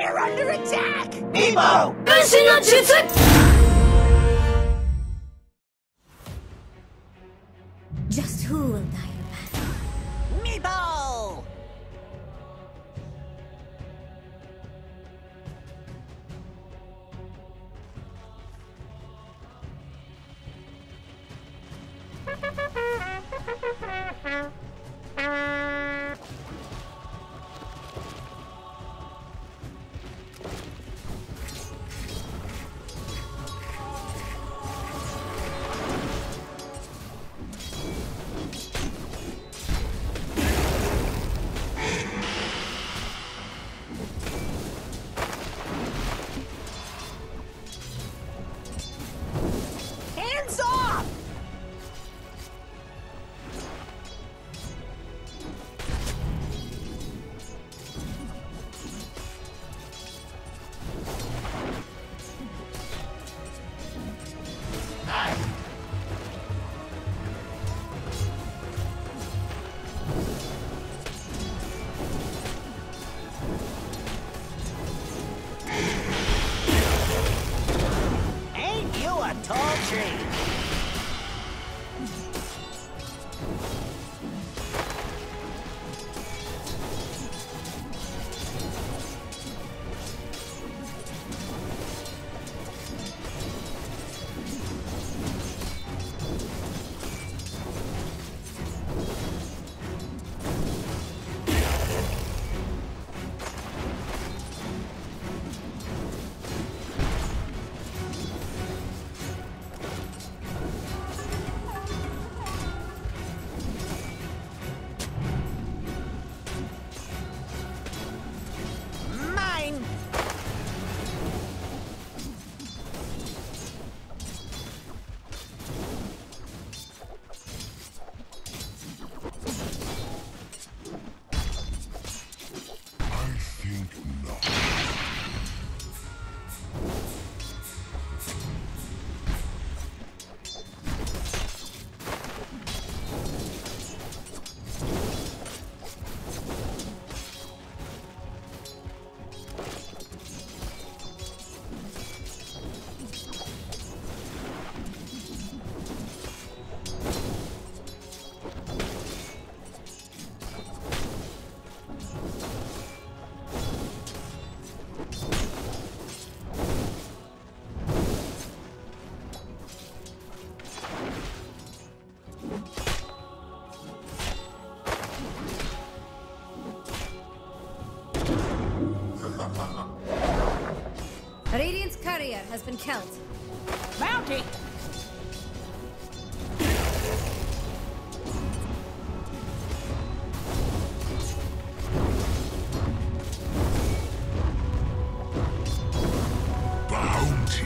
We're under attack! Meepo! Just who will die in battle? Meepo! Hands off! Ain't you a tall tree? Mine! I think not. Radiant's courier has been killed. Bounty! Bounty.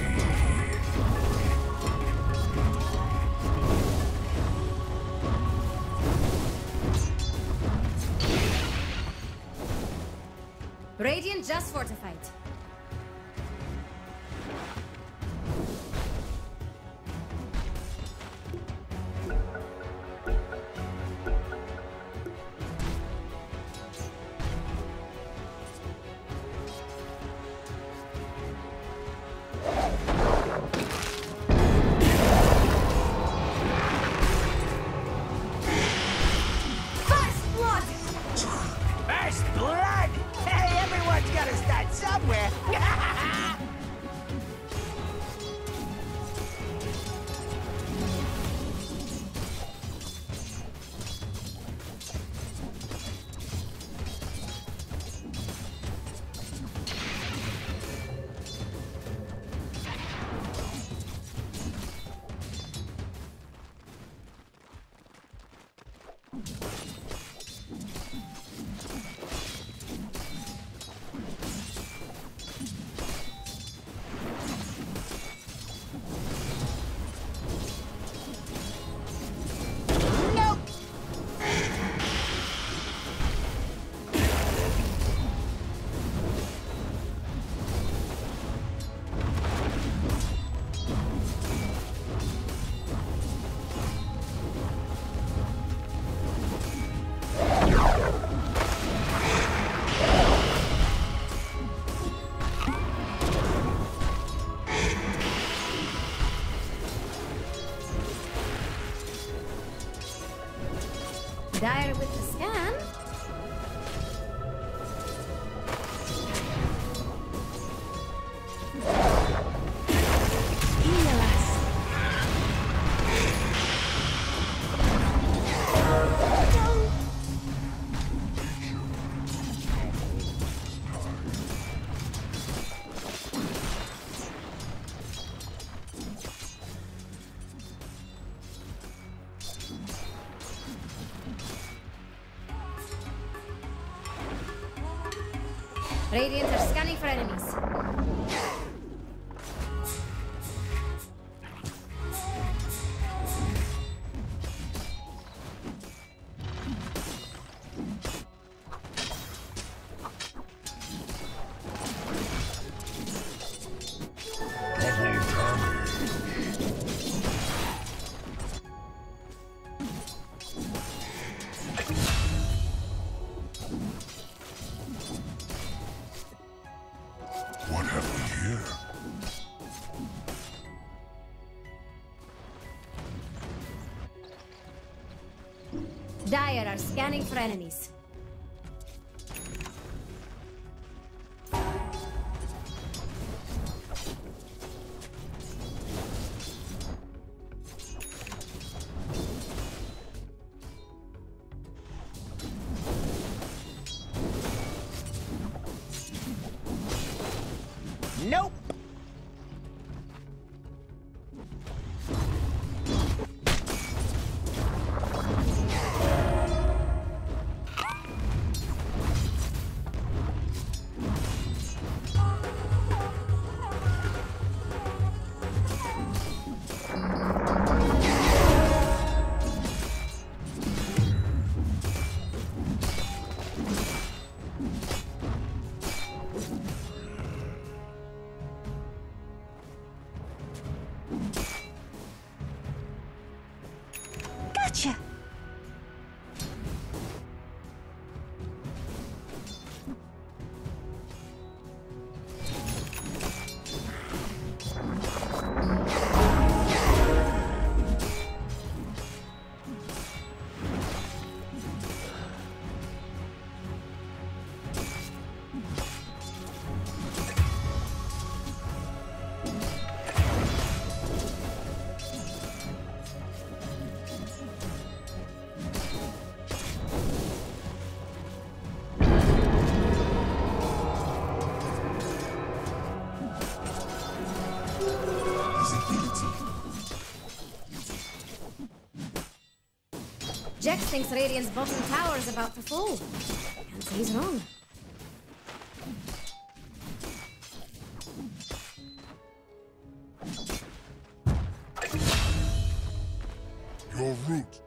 Radiant just fortified. First blood! First blood! Hey, everyone's gotta start somewhere! Radiant are scanning for enemies. What have we here? Dire are scanning for enemies. Nope. Gotcha! Jex thinks Radiant's bottom tower is about to fall. Can't say he's wrong. Your route.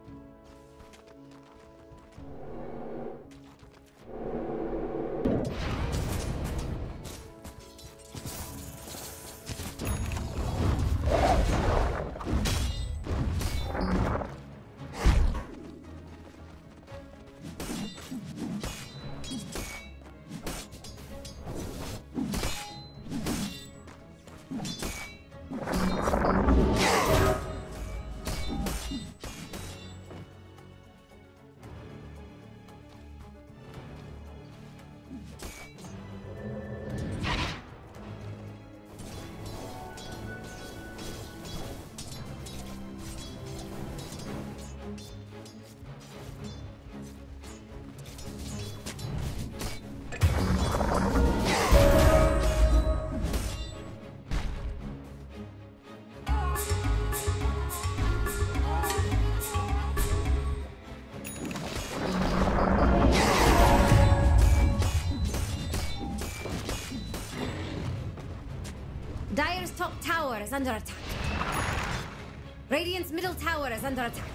Dire's top tower is under attack. Radiant's middle tower is under attack.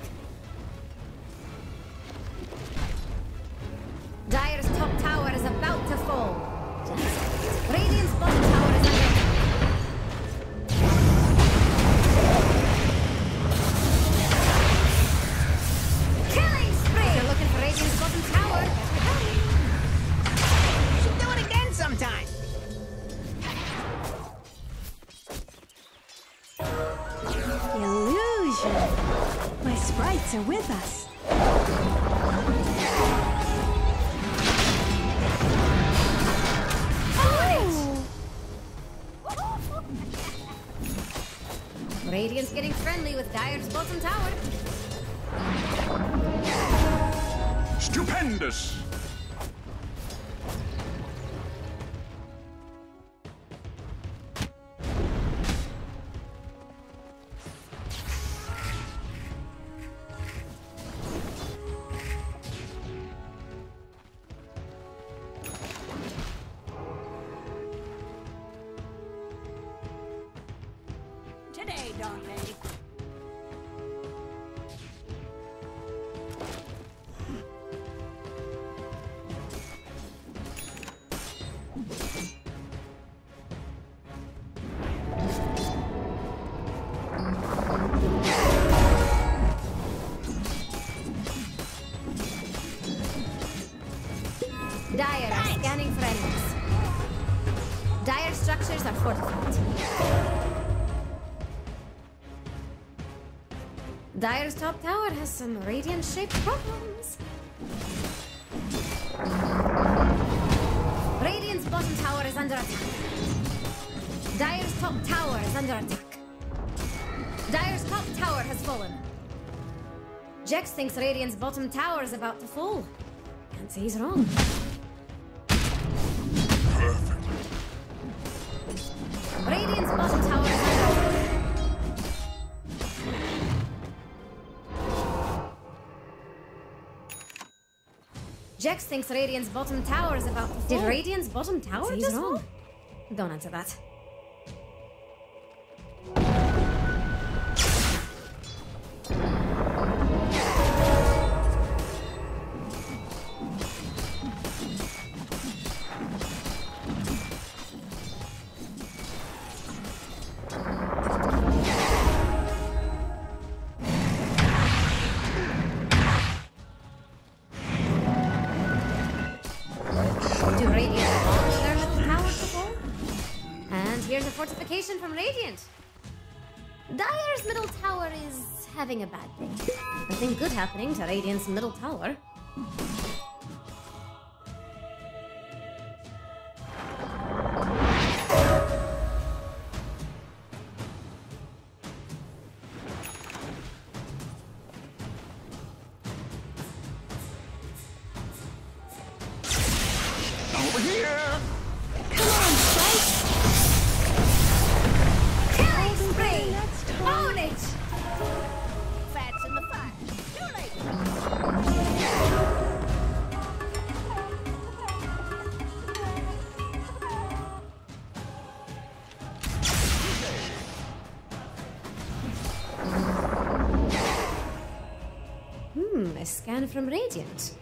Dire's top tower is about to fall. Radiant's bottom tower is under attack. Killing spree! If you're looking for Radiant's bottom tower, You should do it again sometime. Illusion! My sprites are with us. Radiant's getting friendly with Dire's bottom tower. Stupendous! don't they? Dire are scanning for enemies. Dire structures are fortified. Dire's top tower has some radiant-shaped problems. Radiant's bottom tower is under attack. Dire's top tower is under attack. Dire's top tower has fallen. Jex thinks Radiant's bottom tower is about to fall. Can't say he's wrong. Perfect. Radiant's bottom tower is under attack. Jex thinks Radiant's bottom tower is about to fall. Did Radiant's bottom tower just fall? Don't answer that. Do Radiant want their little towers to fall? And here's a fortification from Radiant. Dire's middle tower is having a bad day. Nothing good happening to Radiant's middle tower. Over here! Killing spree! Own it! Fats in the fire. Too late. A scan from Radiant.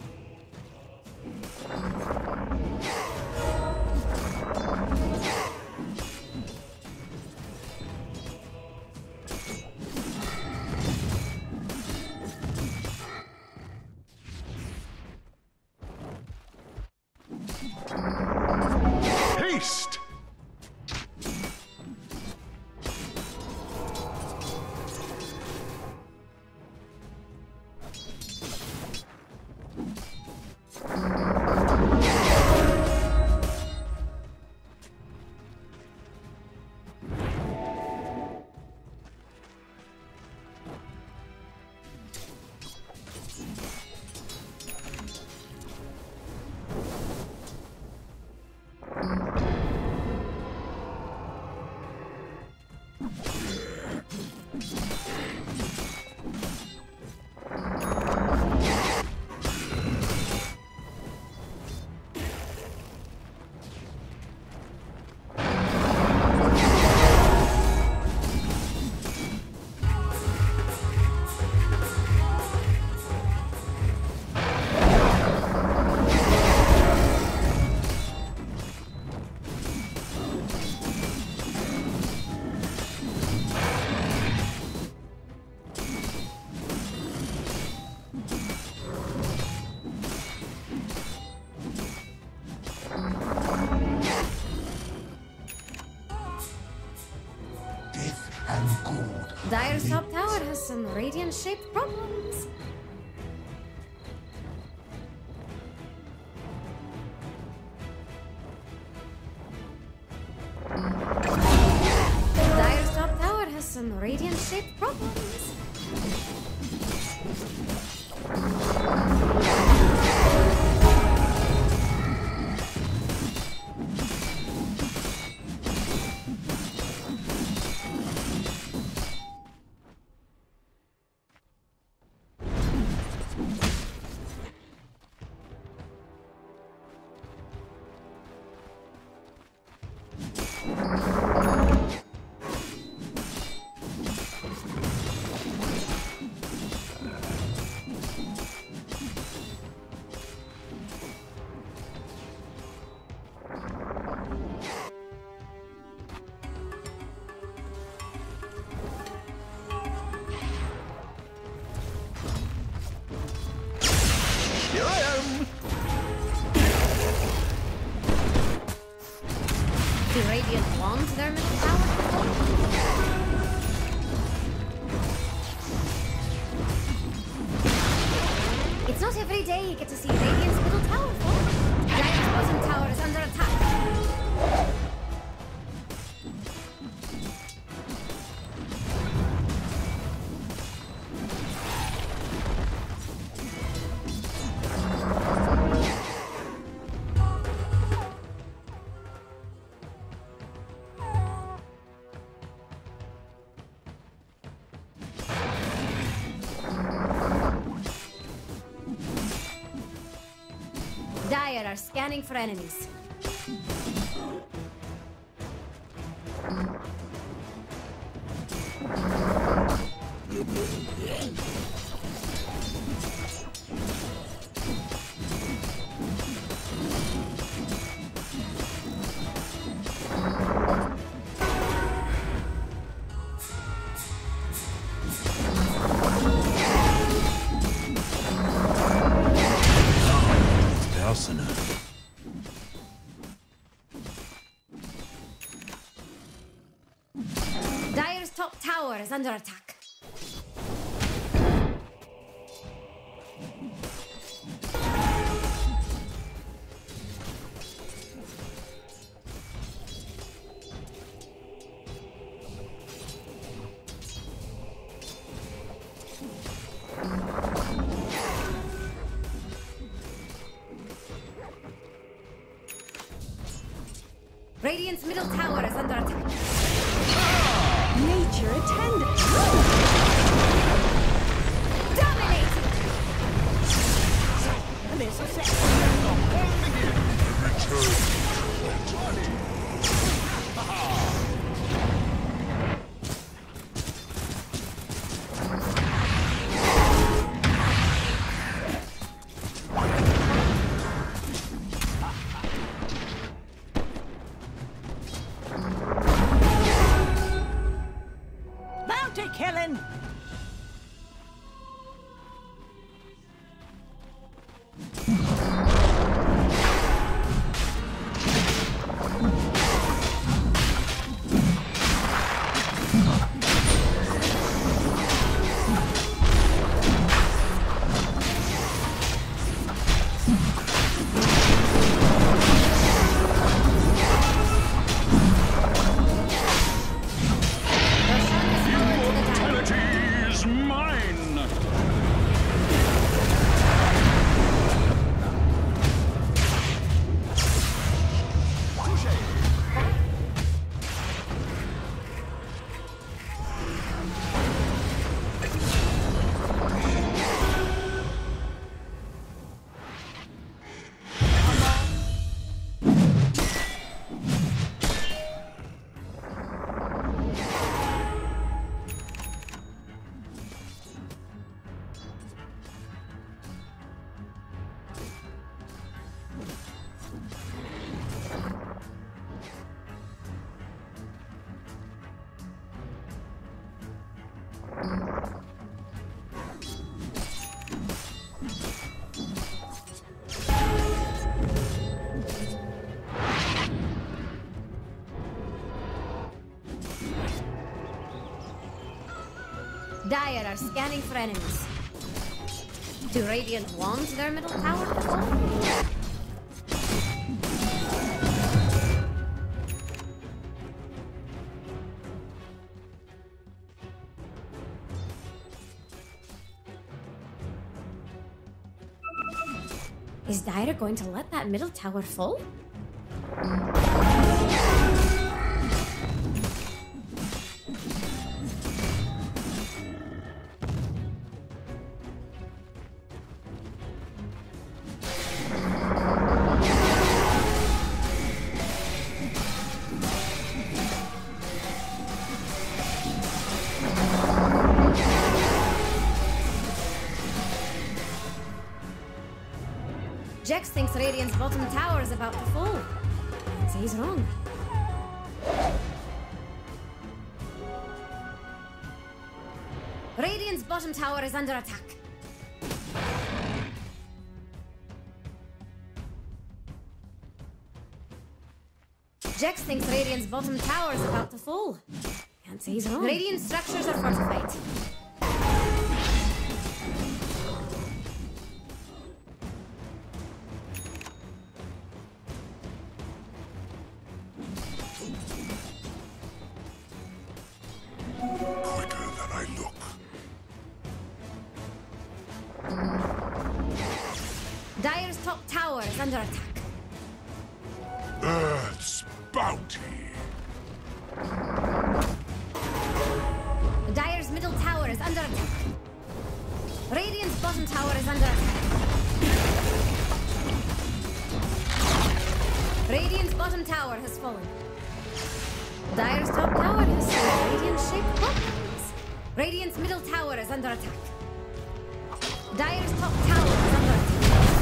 Haste! Dire's top tower has some radiant-shaped problems. Dire's top tower has some radiant-shaped problems. Do Radiant want their middle tower to fall? It's not every day you get to see Radiant's middle tower fall. Dire's bottom tower is under attack. Dire are scanning for enemies. Dire's top tower is under attack. Radiant's middle tower is under attack. Nature attendant. Dominating! This is it. Bounty killing! Immortality is mine! Dire are scanning for enemies. Do Radiant want their middle tower to fall? Is Dire going to let that middle tower fall? Jex thinks Radiant's bottom tower is about to fall. I'd say he's wrong. Radiant's bottom tower is under attack. Jex thinks Radiant's bottom tower is about to fall. Can't say he's wrong. Radiant structures are fortified. Quicker than I look. Dire's top tower is under attack. Earth's bounty. Dire's middle tower is under attack. Radiant's bottom tower is under attack. Radiant's bottom tower has fallen. Dire's top tower has some Radiant-shaped weapons. Radiant's middle tower is under attack. Dire's top tower is under attack.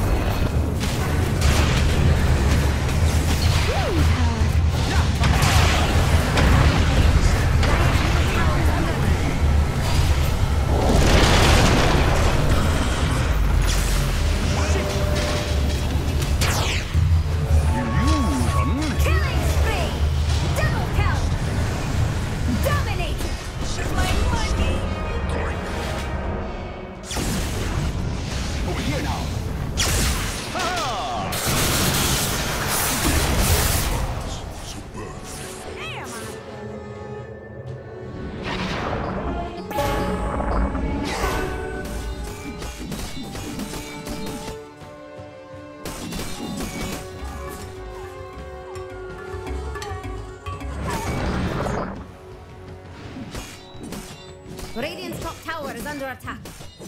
Radiant's top tower is under attack.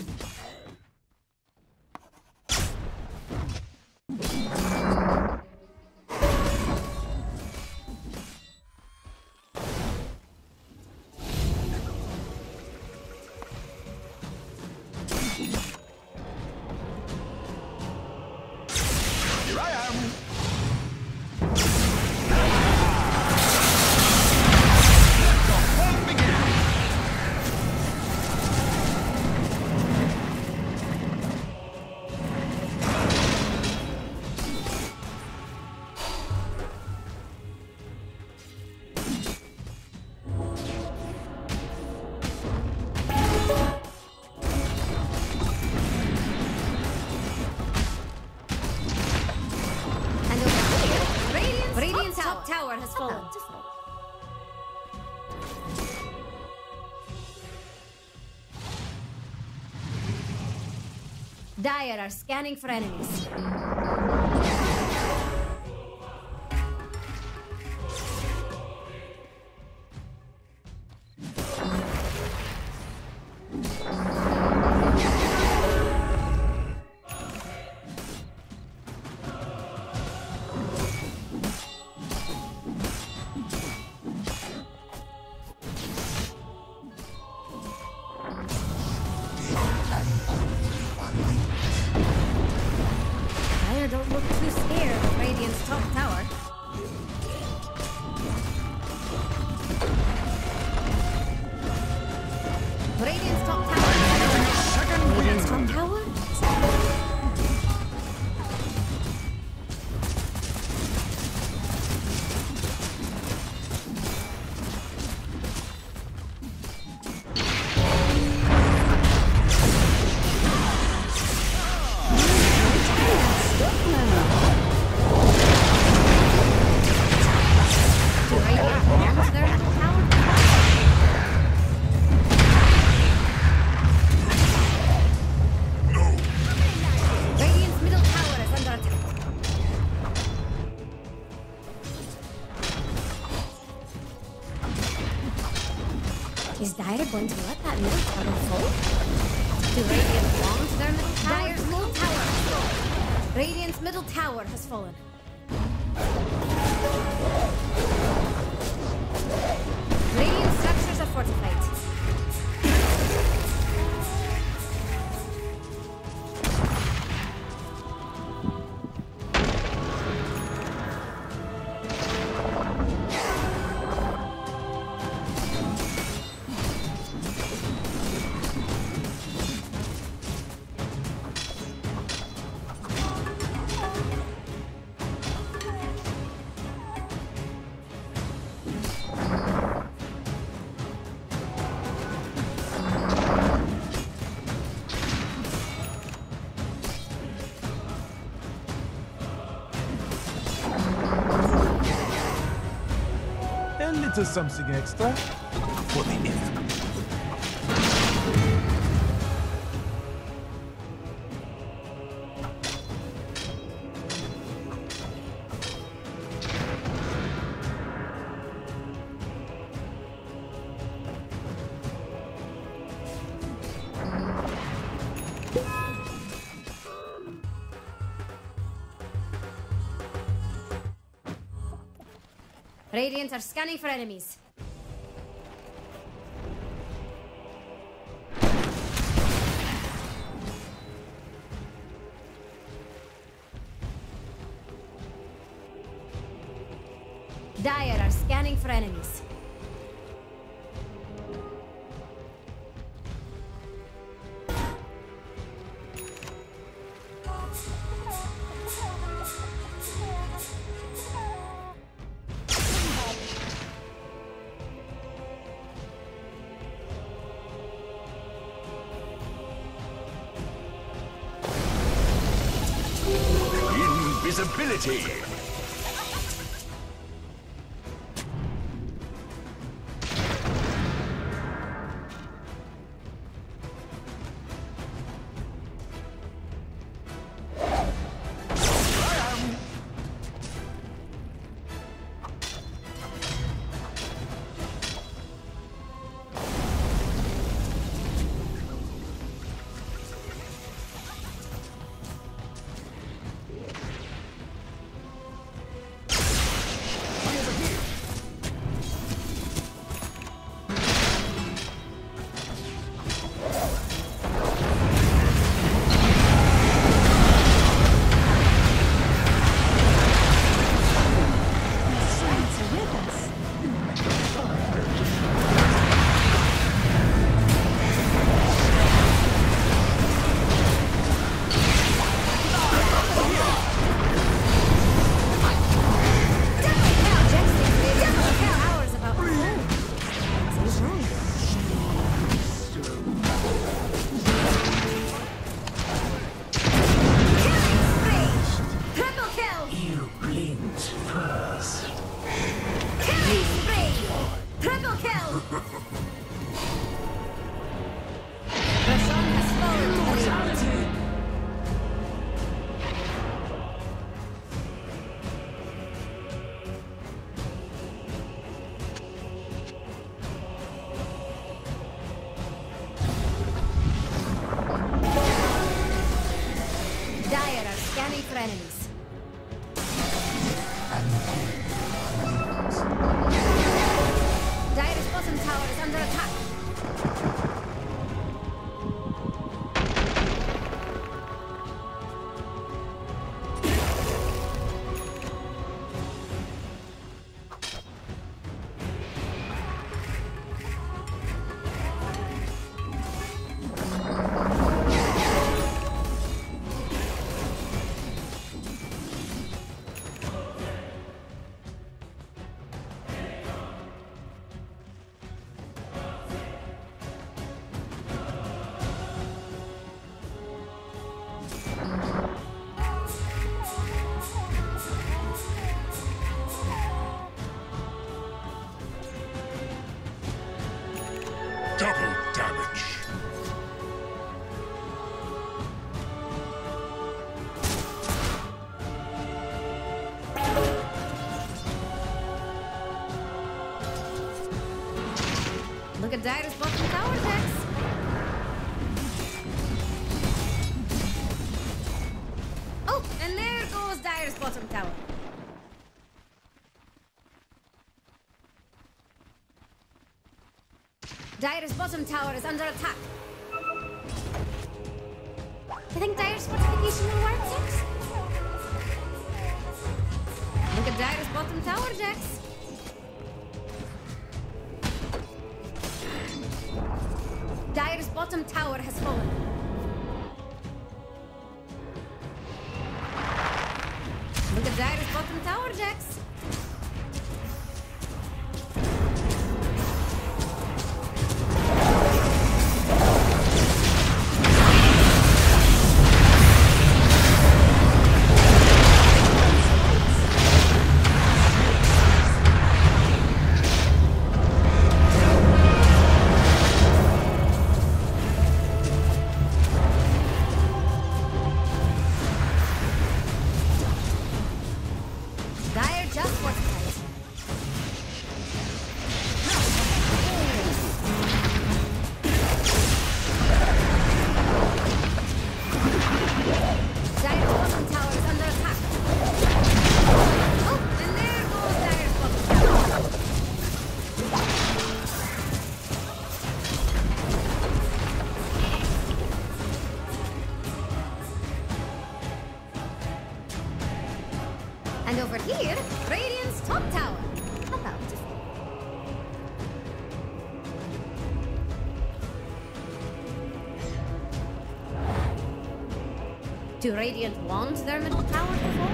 Here I am. Radiant's top tower has fallen. Dire are scanning for enemies. Don't look too scared of Radiant's top tower. Radiant's top tower. Radiant's top tower? Is Dire going to let that middle tower fall? Do Radiant belong to their middle tower? Dire's middle tower has fallen. Radiant's middle tower has fallen. Radiant structures are fortified. little something extra for the effort. Radiant are scanning for enemies. Dire are scanning for enemies. Invisibility. Enemies. Dire's bottom tower is under attack. Double damage. Look at Dire's bottom tower, Jax. Oh, and there goes Dire's bottom tower. Dire's bottom tower is under attack. I think Dire's fortification will work, Jax. Look at Dire's bottom tower, Jax. Dire's bottom tower has fallen. Look at Dire's bottom tower, Jax. Do Radiant want their middle tower to fall?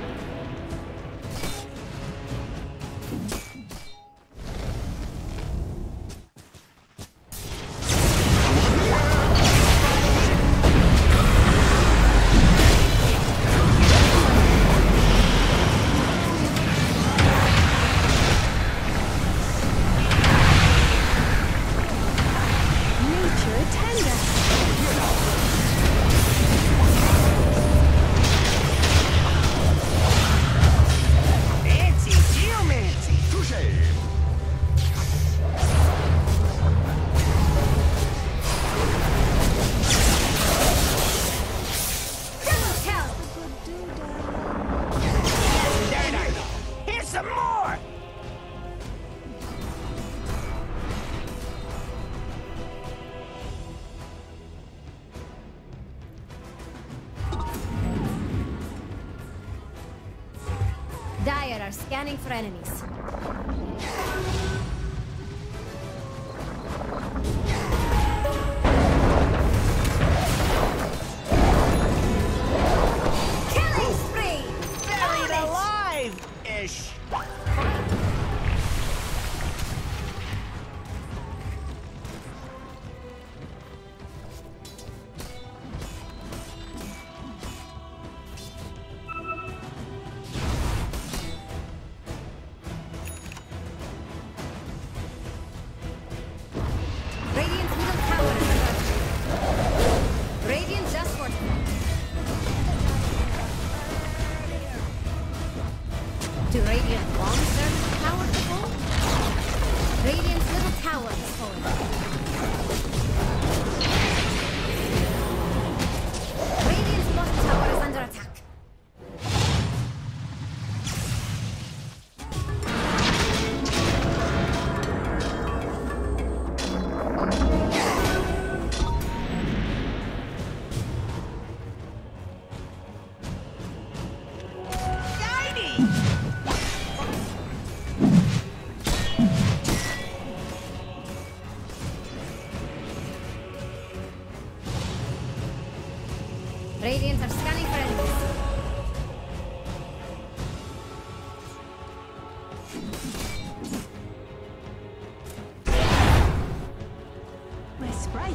Dire are scanning for enemies. Killing spree! Buried alive-ish. Radiant's middle tower is under attack. Radiant just fortified. Do Radiant want their middle tower to fall? Radiant's middle tower has fallen. Radiant's bottom tower is under attack. Radiant are scanning for enemies. My sprite.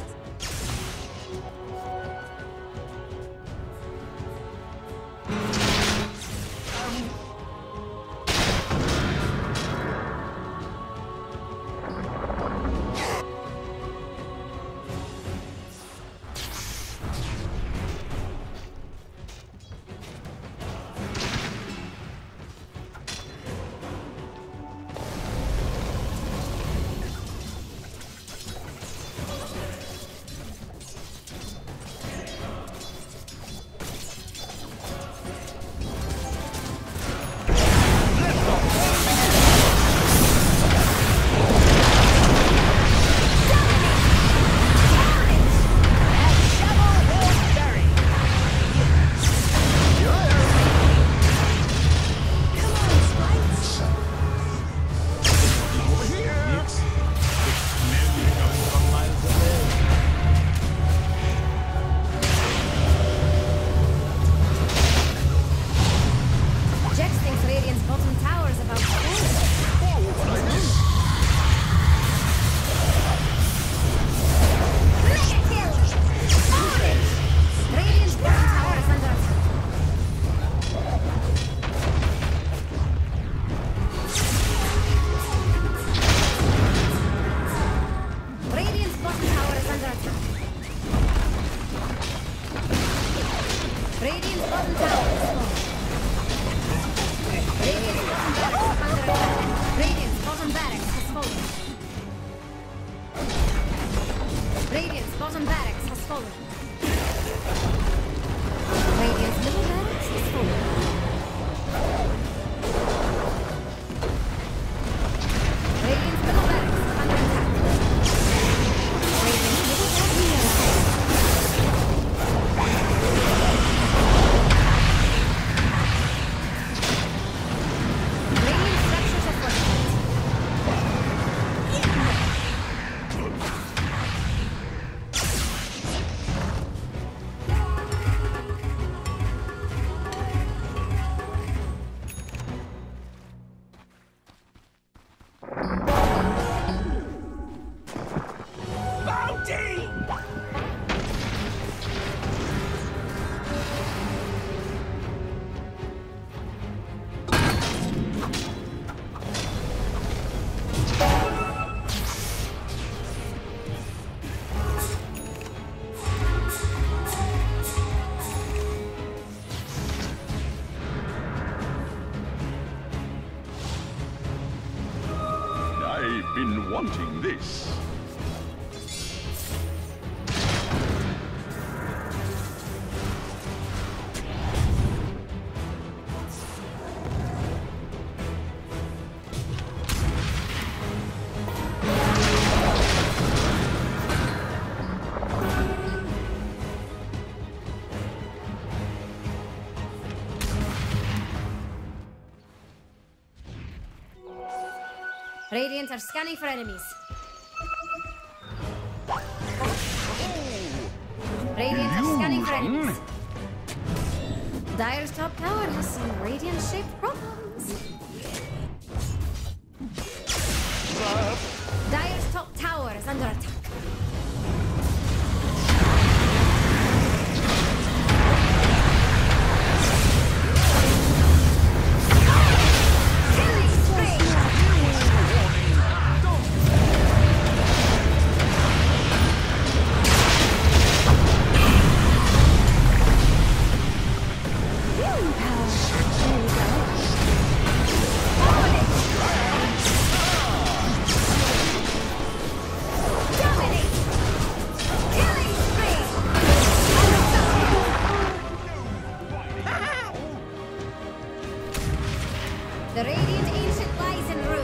Radiant's bottom barracks has fallen. Radiant's middle barracks has fallen. Radiant's middle barracks is under attack. Radiant's middle Radiant structures are fortified. been wanting this. Radiant are scanning for enemies. Radiant are scanning for enemies. Dire's top tower has some radiant-shaped problems. Dire's top tower is under attack. The radiant ancient lies in ruin.